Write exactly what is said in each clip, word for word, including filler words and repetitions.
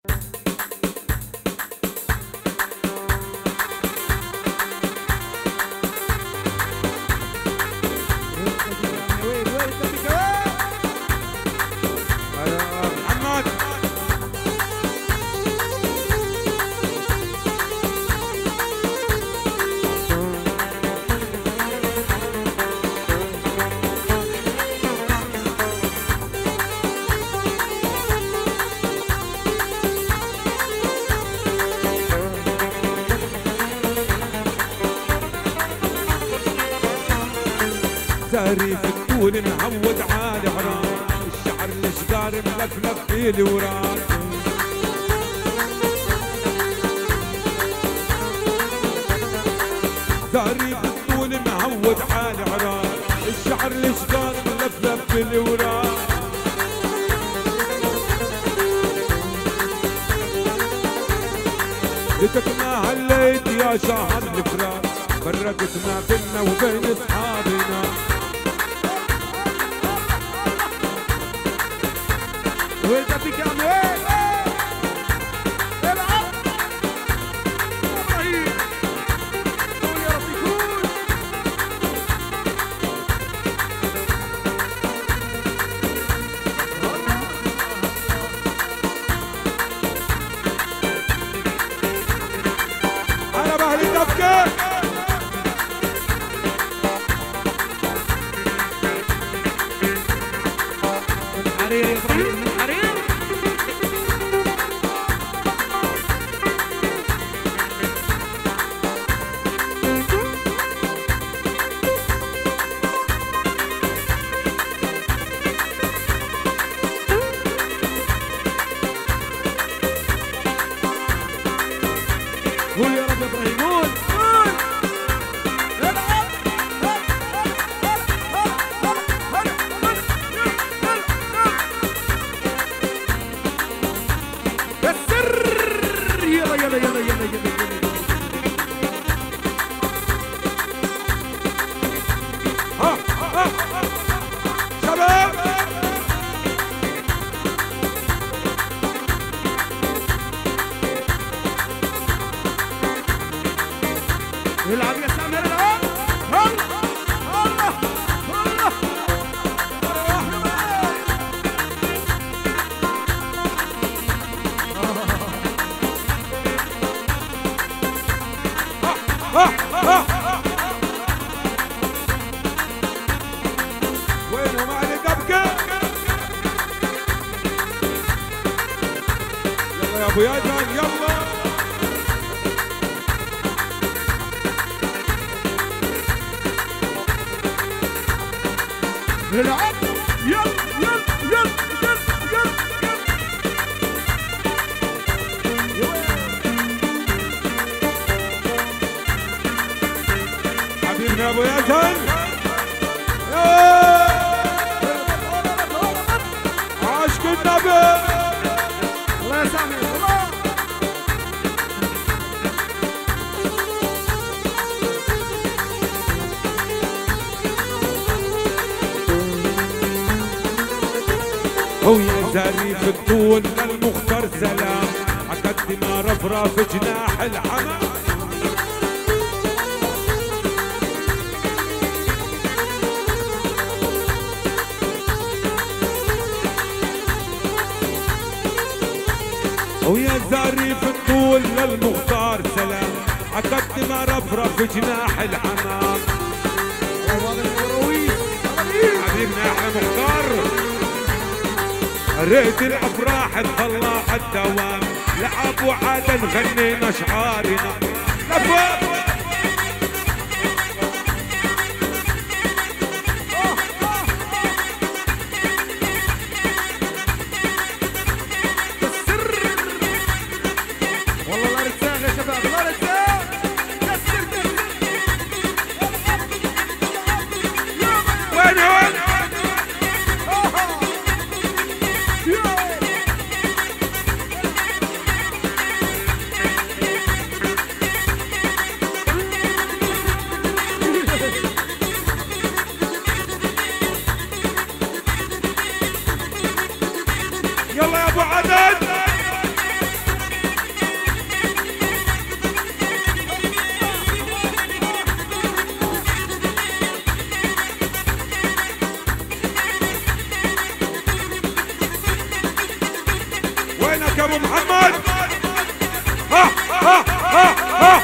زاري في الطول معود عالي عراق، الشعر الشقار ملفلف في الوراق. زاري في الطول معود عالي عراق، الشعر الشقار ملفلف في الوراق. ليتك ما هليت يا شهر الفراق، فرقت ما بيننا وبين اصحابنا. وانت فيك يا عمي العب ابراهيم قول يا رب يكون. على بحر الدبكه حرير يا ابراهيم حرير. قول يا رب يا ابراهيم قول قول العب. يلا يلا يلا يلا يلا ها ها شباب العب يا سامر العب. الله الله وينهم علي دبكة؟ يلا يا ابو ياجان يلا. العب يلا يلا يلا يلا يلا حبيبنا يا ابو ياجان. عاشق النبي الله يسامحك الله. ويا زاري في الطول للمختار سلام، عقد ما رفرف جناح الحمام. ويا زاري في الطول للمختار سلام، عقد ما رفرف جناح الحمام. حبيبنا يا احلى مختار. ريت الافراح تطلع الدوام، لعب وعاد نغني اشعارنا. لفوق والله الله يرزقك يا شباب الله يرزقك. وين وين ابو محمد. ها ها ها ها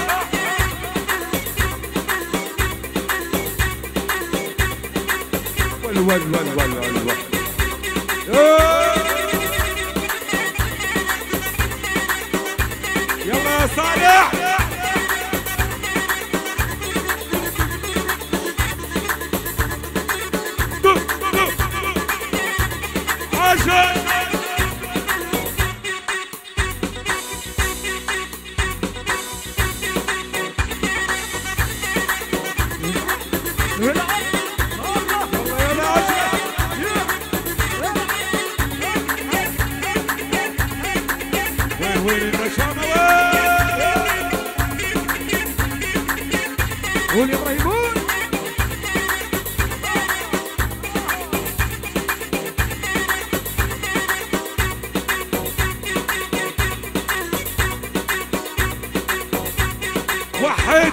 ول ول ول ول ول يلا يا صالح. عاشق وين النشامة قول يا ابراهيمون. وحد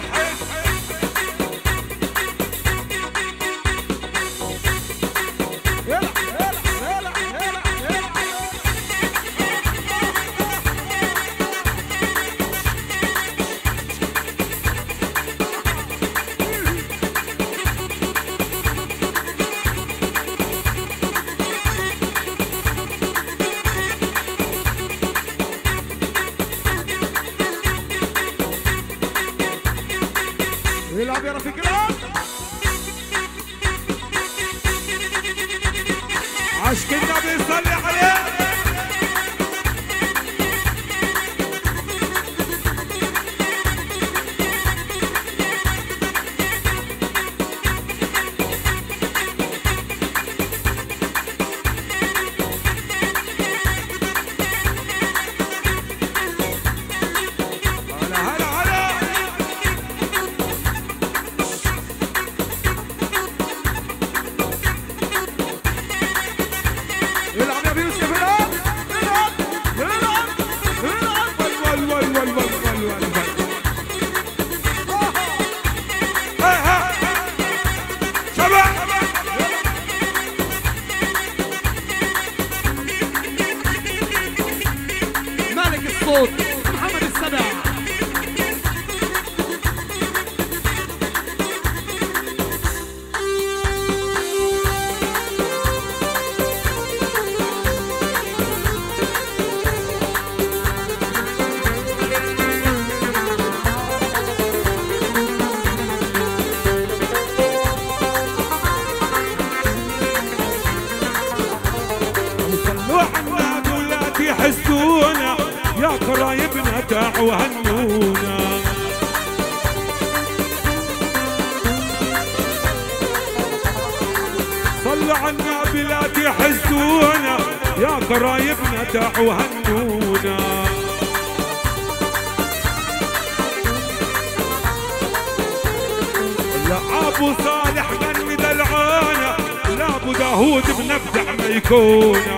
يلعب يا رفيق العب. عشق النبي صلي عليه. محمد السبع. صلوا عنا دولاتي حسونا يا قرايبنا تعوا هنونا. صلوا عنا بلاد يحسونا يا قرايبنا تعوا هنونا. لا ابو صالح من دلعانا لا ابو داوود بنبدع ما يكونه.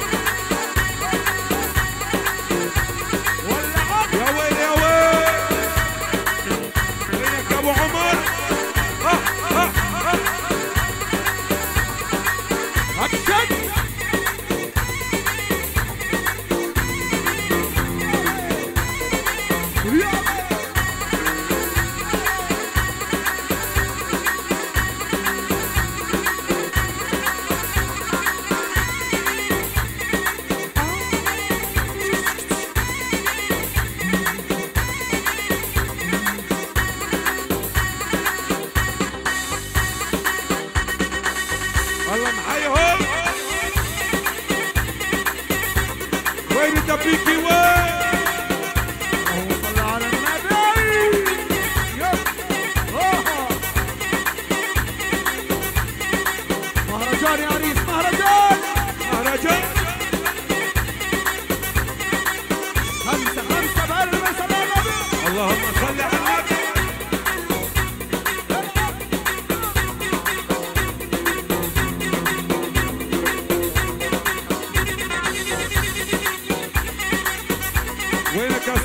الله محيهم. وين الدبيكي وين؟ اللهم صل على النبي. مهرجان يا عريس مهرجان مهرجان. خمسة خمسة بألف صلاة على النبي. اللهم صل على النبي. وينك يا